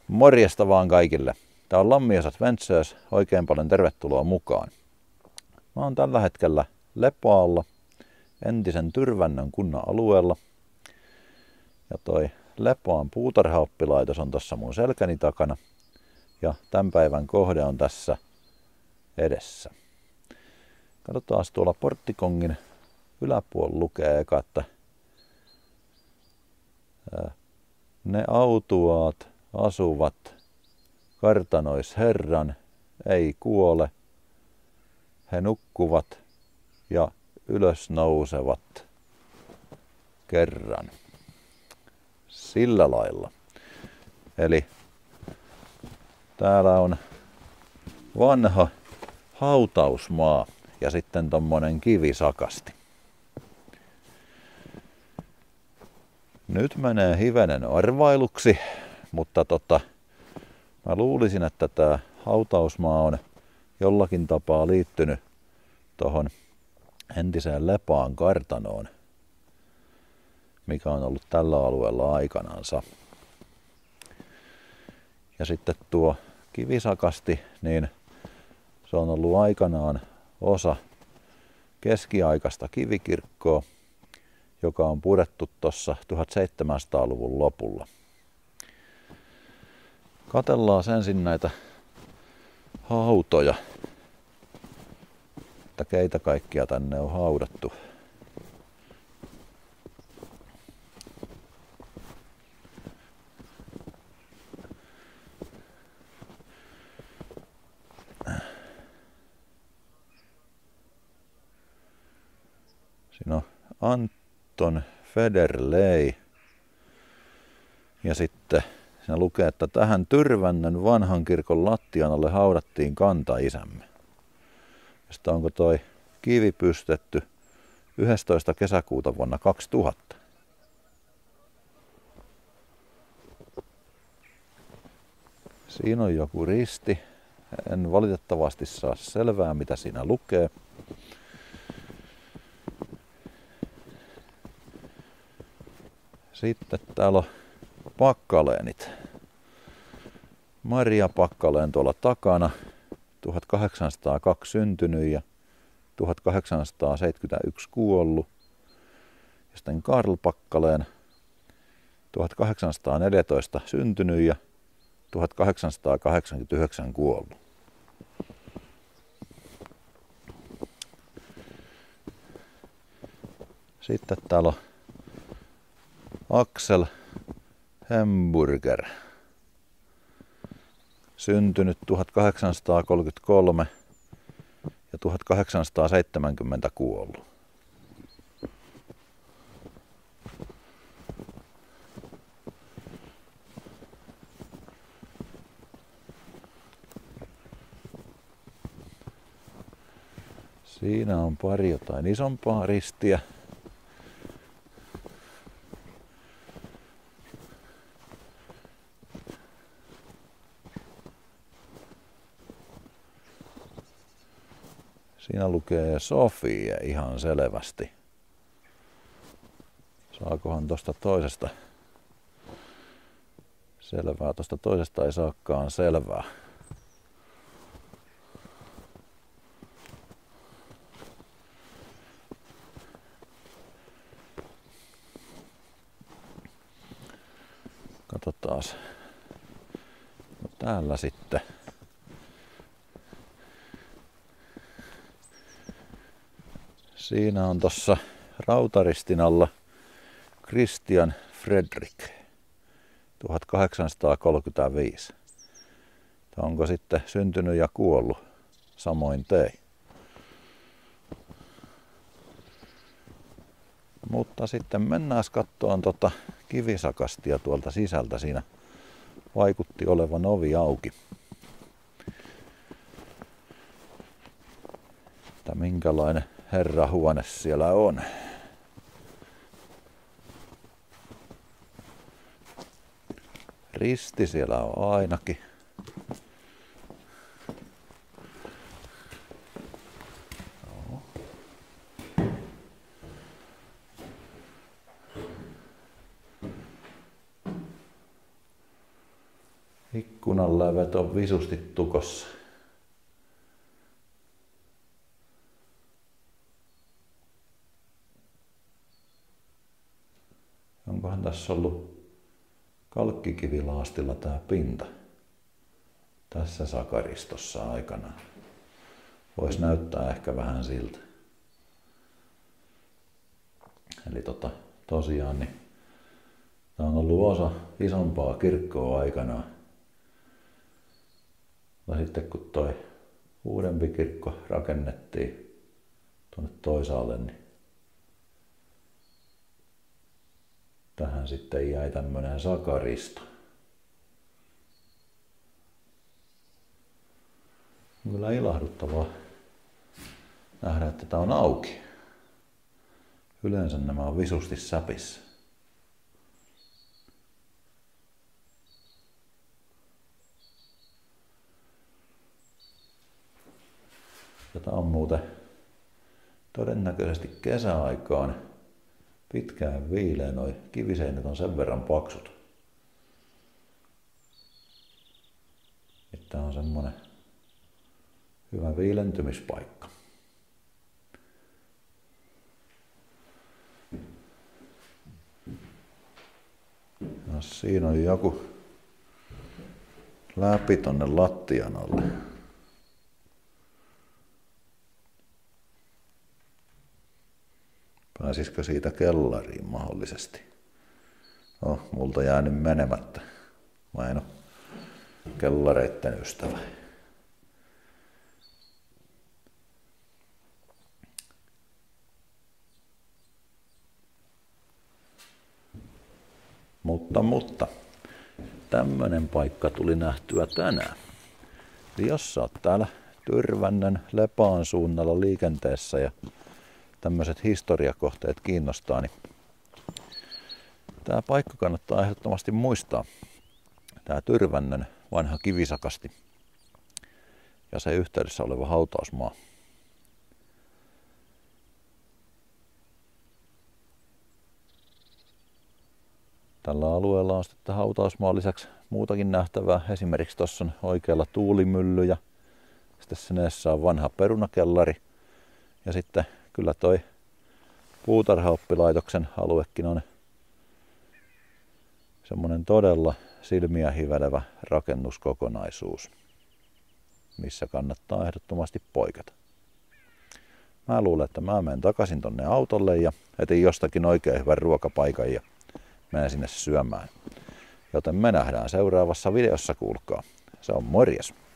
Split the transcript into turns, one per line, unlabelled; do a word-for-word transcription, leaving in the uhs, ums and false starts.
Morjesta vaan kaikille. Tää on Lammiosat Ventsöös. Oikein paljon tervetuloa mukaan. Mä oon tällä hetkellä Lepoalla, entisen Tyrvännön kunnan alueella. Ja toi Lepoan puutarhaoppilaitos on tossa mun selkäni takana. Ja tämän päivän kohde on tässä edessä. Katsotaan tuolla porttikongin yläpuolella lukee eka, että ne autuaat asuvat kartanois Herran, ei kuole, he nukkuvat ja ylös nousevat kerran. Sillä lailla. Eli täällä on vanha hautausmaa ja sitten tommonen kivisakasti. Nyt menee hivenen arvailuksi, mutta tota, mä luulisin, että tää hautausmaa on jollakin tapaa liittynyt tohon entiseen Lepaan kartanoon, mikä on ollut tällä alueella aikanaansa. Ja sitten tuo kivisakasti, niin se on ollut aikanaan osa keskiaikaista kivikirkkoa, joka on purettu tuossa tuhatseitsemänsataaluvun lopulla. Katellaan ensin näitä hautoja, että keitä kaikkia tänne on haudattu. Siinä on Anton Federley ja sitten siinä lukee, että tähän Tyrvännön vanhan kirkon lattian alle haudattiin kantaisämme. Ja sitten onko toi kivi pystetty yhdestoista kesäkuuta vuonna kaksituhatta. Siinä on joku risti. En valitettavasti saa selvää, mitä siinä lukee. Sitten täällä on pakkaleenit. Maria Pakkaleen tuolla takana, tuhatkahdeksansataakaksi syntynyt ja tuhatkahdeksansataaseitsemänkymmentäyksi kuollut. Ja sitten Karl Pakkaleen, tuhatkahdeksansataaneljätoista syntynyt ja tuhatkahdeksansataakahdeksankymmentäyhdeksän kuollut. Sitten täällä on Axel Hemburger, syntynyt tuhatkahdeksansataakolmekymmentäkolme ja tuhatkahdeksansataaseitsemänkymmentä kuollut. Siinä on pari jotain isompaa ristiä. Siinä lukee Sofie ihan selvästi. Saakohan tosta toisesta selvää? Tosta toisesta ei saakaan selvää. Katsotaas. No täällä sitten. Siinä on tossa rautaristin alla Christian Fredrik, tuhatkahdeksansataakolmekymmentäviisi. Onko sitten syntynyt ja kuollut samoin tein? Mutta sitten mennään katsomaan tota kivisakastia tuolta sisältä. Siinä vaikutti olevan ovi auki. Että minkälainen herrahuone siellä on. Risti siellä on ainakin. Ikkunan lävet on visusti tukossa. Onkohan tässä ollut kalkkikivilaastilla tää pinta tässä sakaristossa aikanaan? Vois näyttää ehkä vähän siltä. Eli tota, tosiaan niin tää on ollut osa isompaa kirkkoa aikanaan. Ja sitten kun toi uudempi kirkko rakennettiin tuonne toisaalle, niin tähän sitten jäi tämmönen sakaristo. On kyllä ilahduttavaa nähdä, että tää on auki. Yleensä nämä on visusti säpissä. Ja tää on muuten todennäköisesti kesäaikaan pitkään viileä. Noi kiviseinät on sen verran paksut. Tää on semmonen hyvä viilentymispaikka. Ja siinä on joku läpi tonne lattian alle. Pääsisikö siitä kellariin mahdollisesti? No, multa jäänyt menemättä. Mä en oo kellareitten ystävä. Mutta, mutta, tämmönen paikka tuli nähtyä tänään. Eli jos sä oot täällä Tyrvännän Lepaan suunnalla liikenteessä ja tämmöiset historiakohteet kiinnostaa, niin tää paikka kannattaa ehdottomasti muistaa. Tää Tyrvännän vanha kivisakasti ja se yhteydessä oleva hautausmaa. Tällä alueella on sitten hautausmaan lisäksi muutakin nähtävää. Esimerkiksi tuossa on oikealla tuulimylly ja sitten sen edessä on vanha perunakellari. Ja sitten kyllä toi puutarhaoppilaitoksen aluekin on semmoinen todella silmiä hivelevä rakennuskokonaisuus, missä kannattaa ehdottomasti poiketa. Mä luulen, että mä menen takaisin tonne autolle ja etin jostakin oikein hyvän ruokapaikan ja menen sinne syömään. Joten me nähdään seuraavassa videossa, kuulkaa. Se on morjes!